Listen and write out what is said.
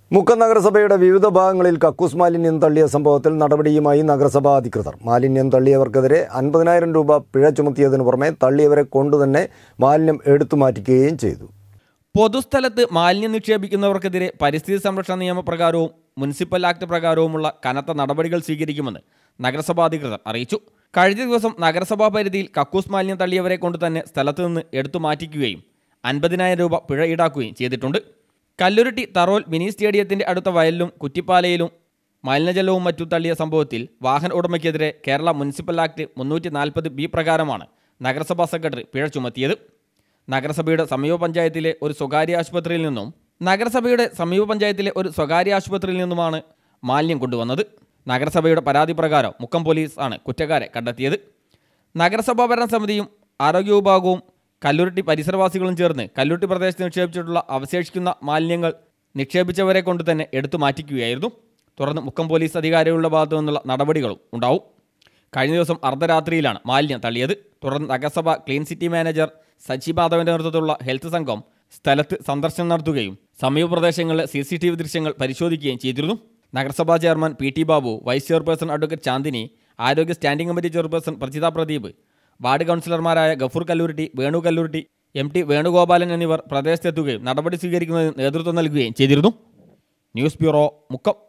മുക്കം നഗരസഭയുടെ വിവിധ ഭാഗങ്ങളിൽ കക്കൂസ് മാലിന്യം തള്ളിയ സംഭവത്തിൽ നടപടിയുമായി നഗരസഭാ അധികൃതർ. മാലിന്യം തള്ളിയവർക്കെതിരെ 50,000 രൂപ പിഴ ചുമത്തിയതിനു പുറമെ തള്ളിയവരെ കൊണ്ടുതന്നെ മാലിന്യം എടുത്തുമാറ്റിക്കുകയും ചെയ്തു. പൊതുസ്ഥലത്ത് മാലിന്യം നിക്ഷേപിക്കുന്നവർക്കെതിരെ പരിസ്ഥിതി സംരക്ഷണ നിയമപ്രകാരവും മുനിസിപ്പൽ ആക്ട് പ്രകാരവുമുള്ള കനത്ത നടപടികൾ സ്വീകരിക്കുമെന്ന് നഗരസഭാ അധികൃതർ അറിയിച്ചു. കഴിഞ്ഞ ദിവസം നഗരസഭാ പരിധിയിൽ കക്കൂസ് മാലിന്യം തള്ളിയവരെ കൊണ്ട് തന്നെ സ്ഥലത്ത് നിന്ന് എടുത്തു മാറ്റിക്കുകയും 50,000 രൂപ പിഴ ഈടാക്കുകയും ചെയ്തിട്ടുണ്ട്. കല്ലുരുട്ടി തറോൽ മിനി സ്റ്റേഡിയത്തിന്റെ അടുത്ത വയലിലും കുറ്റിപ്പാലയിലും മലിനജലവും മറ്റും തള്ളിയ സംഭവത്തിൽ വാഹന ഉടമയ്ക്കെതിരെ കേരള മുനിസിപ്പൽ ആക്ട് 340B പ്രകാരമാണ് നഗരസഭാ സെക്രട്ടറി പിഴ ചുമത്തിയത്. നഗരസഭയുടെ സമീപ പഞ്ചായത്തിലെ ഒരു സ്വകാര്യ ആശുപത്രിയിൽ നിന്നുമാണ് മാലിന്യം കൊണ്ടുവന്നത്. നഗരസഭയുടെ പരാതി പ്രകാരം മുക്കം പോലീസ് ആണ് കുറ്റക്കാരെ കണ്ടെത്തിയത്. നഗരസഭാ ഭരണസമിതിയും ആരോഗ്യ വിഭാഗവും കല്ലുരുട്ടി പരിസരവാസികളും ചേർന്ന് കല്ലുരുട്ടി പ്രദേശത്ത് നിക്ഷേപിച്ചിട്ടുള്ള അവശേഷിക്കുന്ന മാലിന്യങ്ങൾ നിക്ഷേപിച്ചവരെ കൊണ്ട് തന്നെ എടുത്തു മാറ്റിക്കുകയായിരുന്നു. തുടർന്ന് മുക്കം പോലീസ് അധികാരികളുടെ ഭാഗത്തു നിന്നുള്ള നടപടികളും ഉണ്ടാവും. കഴിഞ്ഞ ദിവസം അർദ്ധരാത്രിയിലാണ് മാലിന്യം തള്ളിയത്. തുടർന്ന് നഗരസഭ ക്ലീൻ സിറ്റി മാനേജർ സജി മാധവന്റെ നേതൃത്വത്തിലുള്ള ഹെൽത്ത് സംഘം സ്ഥലത്ത് സന്ദർശനം നടത്തുകയും സമീപ പ്രദേശങ്ങളിലെ CCTV ദൃശ്യങ്ങൾ പരിശോധിക്കുകയും ചെയ്തിരുന്നു. നഗരസഭാ chairman PT Babu, vice chairperson advocate Chandini, ആരോഗ്യ standing committee chairperson Prajitha Pradeep, ward കൗൺസിലർമാരായ ഗഫൂർ കല്ലൂരിട്ടി, വേണു കല്ലൂരിട്ടി, MT വേണുഗോപാലൻ എന്നിവർ പ്രദേശത്തെത്തുകയും നടപടി സ്വീകരിക്കുന്നതിന് നേതൃത്വം നൽകുകയും ചെയ്തിരുന്നു. News bureau, Mukkam.